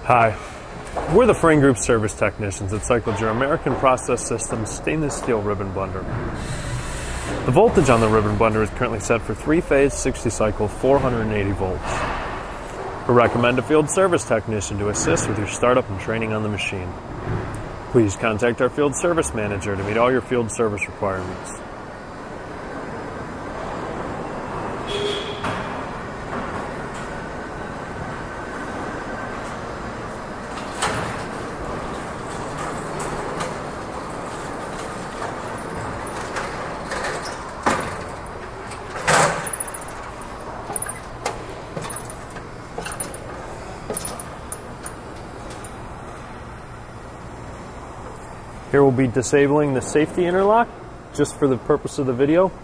Hi, we're the Frain Group service technicians that cycled your American Process Systems stainless steel ribbon blender. The voltage on the ribbon blender is currently set for 3-phase 60 cycle 480 volts. We recommend a field service technician to assist with your startup and training on the machine. Please contact our field service manager to meet all your field service requirements. Here we'll be disabling the safety interlock just for the purpose of the video.